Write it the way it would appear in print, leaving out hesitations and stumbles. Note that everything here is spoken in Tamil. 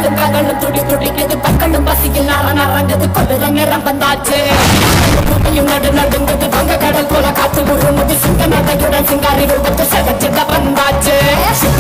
காதலும் துடி துடிக்குது பக்கலும் பசியில் நரங்குது கொள்ளுற நேரம் வந்தாச்சு நடு நடுங்குது வங்க கடல் போல காத்து உருமுது சிங்க நடையுடன் சிங்காரி ரூபத்து சகச்சிட்ட வந்தாச்சு